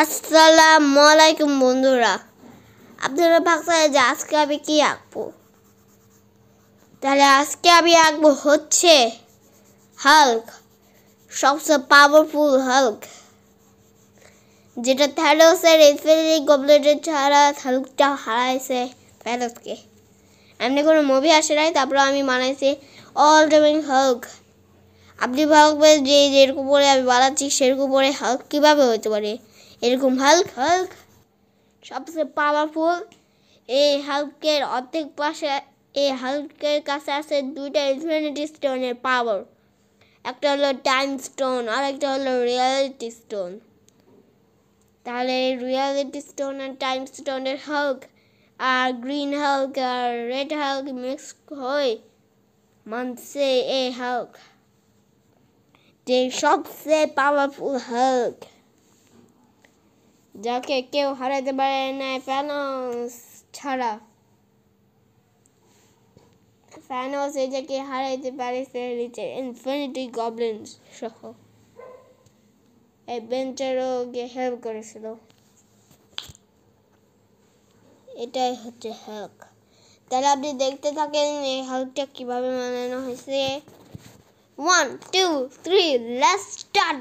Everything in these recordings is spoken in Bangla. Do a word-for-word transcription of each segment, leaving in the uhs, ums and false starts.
আসসালামু আলাইকুম বন্ধুরা, আপনারা ভাবছেন যে আজকে আমি কি আঁকবো। তাহলে আজকে আমি আঁকবো হচ্ছে হাল্ক, সবচেয়ে পাওয়ারফুল হাল্ক, যেটা থ্যানোসের ইনফিনিটি গবলেটের ছাড়া হাল্কটা হারাইছে থ্যানোসকে। এমনি কোনো মুভি আসে নাই, তারপরে আমি বানাইছি অল টাইম হাল্ক। আপনি ভাববেন যে যেরকম করে আমি বানাচ্ছি সেরকম করে হাল্ক কীভাবে হতে পারে। এরকম হাল্ক হাল্ক সবচেয়ে পাওয়ারফুল। এই হাল্কের অর্ধেক পাশে এই হাল্কের কাছে আছে দুইটা ইনফিনিটি স্টোনের পাওয়ার। একটা হলো টাইম স্টোন আর একটা হলো রিয়ালিটি স্টোন। তাহলে এই রিয়ালিটি স্টোন আর টাইম স্টোনের হাল্ক আর গ্রিন হাল্ক আর রেড হাল্ক মিক্স হয়ে মানছে এই হাল্ক, যে সবচেয়ে পাওয়ারফুল হাল্ক, যাকে কেউ হারাতে পারে না থ্যানোস ছাড়া। থ্যানোস এই যাকে হারাইতে পারেছে নিচে ইনফিনিটি গবলিনস সহ। অ্যাভেঞ্জারও গিয়ে হেল্প করেছিল। এটাই হচ্ছে হাল্ক। তাহলে আপনি দেখতে থাকেন এই হাল্কটা কিভাবে বানানো হয়েছে। One two three let's start.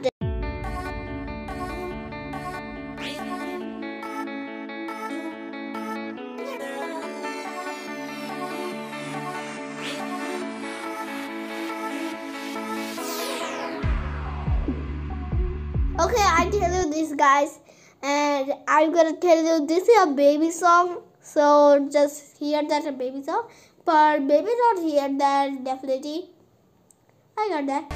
Okay, I tell you this, guys, and I'm gonna tell you this is a baby song, so just hear that a baby song. But baby not hear that definitely. I got that.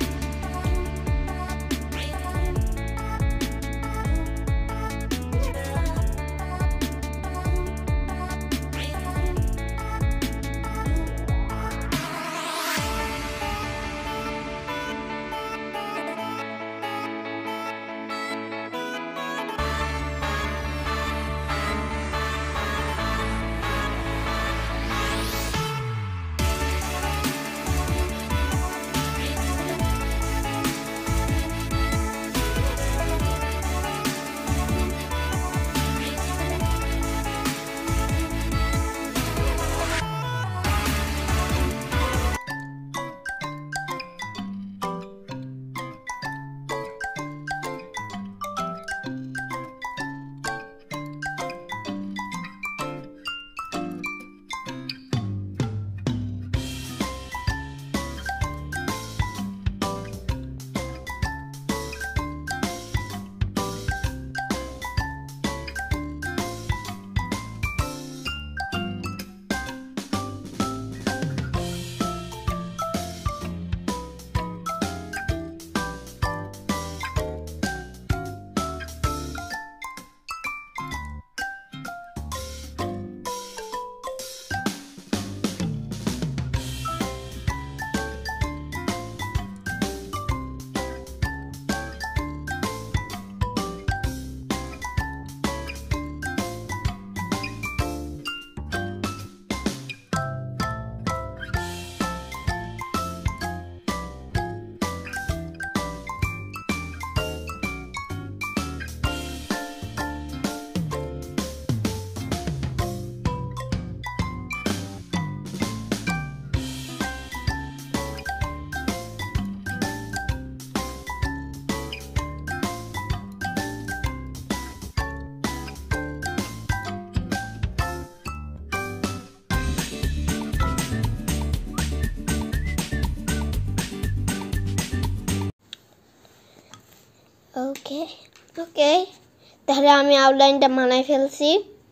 Okay okay তাহলে আমি আউটলাইনটা বানাই ফেলছি।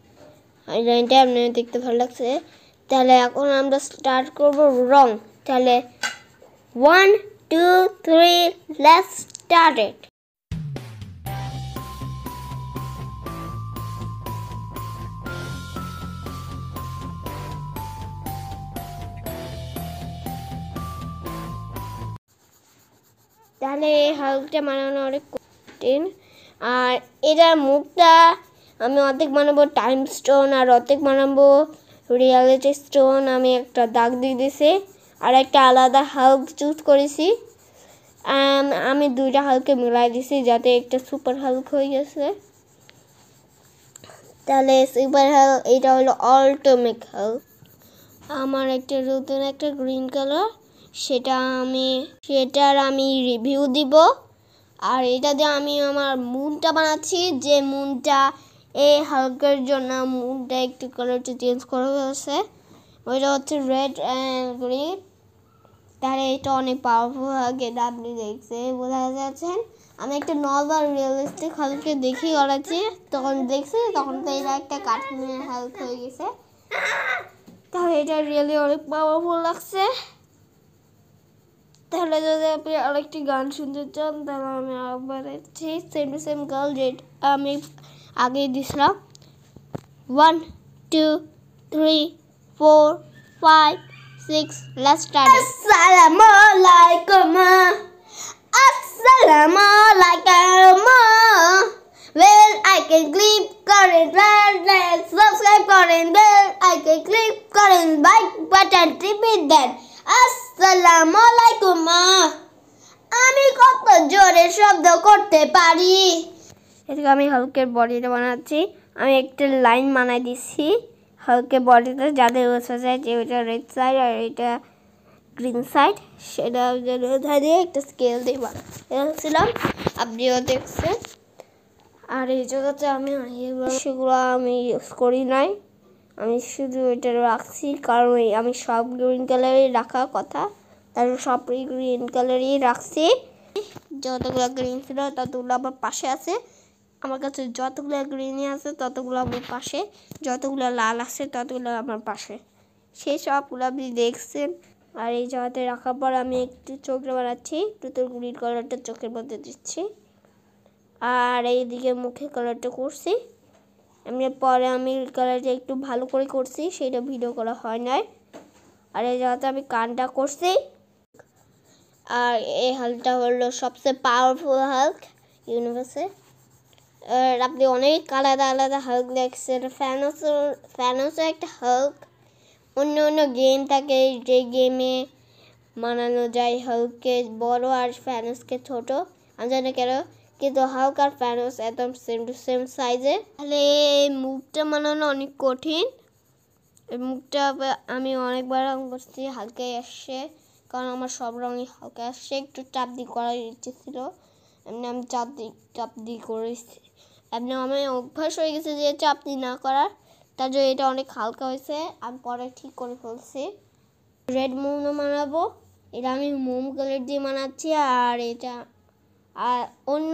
আউটলাইনটা আপনি দেখতে ভালো লাগছে। তাহলে এখন আমরা স্টার্ট করব রং। তাহলে one two three let's start it. তাহলে এই হাল্কটা বানানো অনেক কঠিন। আর এটার মুখটা আমি অর্ধেক বানাবো টাইম স্টোন আর অর্ধেক বানাবো রিয়ালিটি স্টোন। আমি একটা দাগ দিয়ে দিয়েছি আর একটা আলাদা হাল্ক চুজ করেছি। আমি দুইটা হাল্কে মিলাই দিছি যাতে একটা সুপার হাল্ক হয়ে গেছে। তাহলে সুপার হাল্ক এটা হলো আল্টিমেট হাল্ক। আমার একটা নতুন একটা গ্রিন কালার, সেটা আমি সেটার আমি রিভিউ দিব। আর এটা দিয়ে আমি আমার মুনটা বানাচ্ছি, যে মুনটা এই হাল্কের জন্য মুনটা একটু কালারটা চেঞ্জ করা হয়েছে, ওইটা হচ্ছে রেড অ্যান্ড গ্রিন। তাহলে এটা অনেক পাওয়ারফুল হাল্ক, এটা আপনি দেখছে বোঝা যাচ্ছেন। আমি একটা নর্মাল রিয়েলিস্টিক হাল্ককে দেখি করাচ্ছি, তখন দেখছি তখন তো এটা একটা কার্টুনের হাল্ক হয়ে গেছে। তাহলে এটা রিয়েলি অনেক পাওয়ারফুল লাগছে। তাহলে যদি আপনি আরেকটি গান শুনতে চান তাহলে আমি আরেকবার দিচ্ছি, সেম টু সেম গার্ল যেটা আমি আগে দিছিলাম। One two three four five six, let's start. আসসালামু আলাইকুম, আসসালামু আলাইকুম। Well, I can click করেন, সাবস্ক্রাইব করেন, বেল আইকন ক্লিক করেন, লাইক বাটন টিপে দেন। আসসালামু আলাইকুম। আমি কত জোরে শব্দ করতে পারি। এদিকে আমি হাল্কের বডিটা বানাচ্ছি। আমি একটা লাইন বানাই দিচ্ছি হাল্কের বডিতে, যাতে বোঝা যায় যে ওইটা রেড সাইড আর এটা গ্রিন সাইড। সেটা দিয়ে একটা স্কেল দিয়ে বানাচ্ছিলাম, আপনিও দেখছেন। আর এই জায়গাতে আমি সেগুলো আমি ইউজ করি নাই, আমি শুধু এটা রাখছি কারণ আমি সব গ্রিন কালারই রাখার কথা, তার সব গ্রিন কালারই রাখছি। যতগুলো গ্রিন ছিল ততগুলো আমার পাশে আছে, আমার কাছে যতগুলো গ্রিনই আছে ততগুলো আমার পাশে, যতগুলো লাল আছে ততগুলো আমার পাশে, সেই সবগুলো আপনি দেখছেন। আর এই জায়গাতে রাখার পর আমি একটু চোখটা বানাচ্ছি, দুটো গ্রিন কালারটা চোখের মধ্যে দিচ্ছি। আর এইদিকে মুখে কালারটা করছি, এমনি পরে আমি কালারটা একটু ভালো করে করছি, সেটা ভিডিও করা হয় নাই। আর এই জায়গাতে আমি কানটা করছি। আর এই হাল্কটা হলো সবচেয়ে পাওয়ারফুল হাল্ক ইউনিভার্সে। আর আপনি অনেক আলাদা আলাদা হাল্ক দেখছেন। ফ্যানোসও ফ্যানোসও একটা হাল্ক। অন্য অন্য গেম থাকে, যে গেমে বানানো যায় হাল্ককে বড় আর ফ্যানোসকে ছোট, আমি জানি কেন, কিন্তু হাল্ক আর ফ্যানোস একদম সেম টু সেম সাইজে। তাহলে এই মুখটা বানানো অনেক কঠিন। এই মুখটা আমি অনেকবার রং করছি, হালকা আসছে, কারণ আমার সব রঙই হালকা আসছে। একটু চাপ দিয়ে করার ইচ্ছে ছিল, এমনি আমি চাপ দিয়ে চাপ দিয়ে করেছি। এমনি আমি অভ্যাস হয়ে গেছে যে চাপ দিয়ে না করার, তার জন্য এটা অনেক হালকা হয়েছে। আমি পরে ঠিক করে ফেলছি। রেড মোমও বানাবো, এটা আমি মোম কালার দিয়ে বানাচ্ছি। আর এটা আর অন্য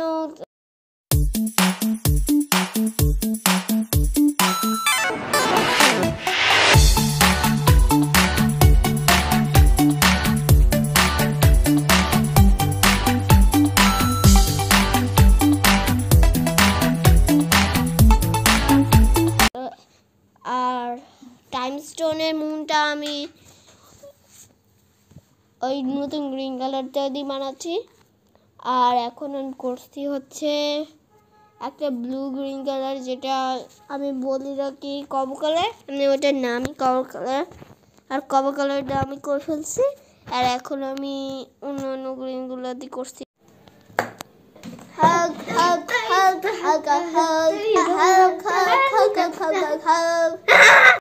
আর টাইম স্টোনের মুনটা আমি ওই নতুন গ্রিন কালারটা দিয়ে বানাচ্ছি। আর এখন আমি করছি হচ্ছে একটা ব্লু গ্রিন কালার, যেটা আমি বলি রাখি কবো কালার, মানে ওটার নামই কবো কালার। আর কবো কালারটা আমি করে ফেলছি। আর এখন আমি অন্য অন্য গ্রিনগুলো দিয়ে করছি। Hug, hug, hug, hug, hug, hug, hug, hug, hug, hug, hug, hug.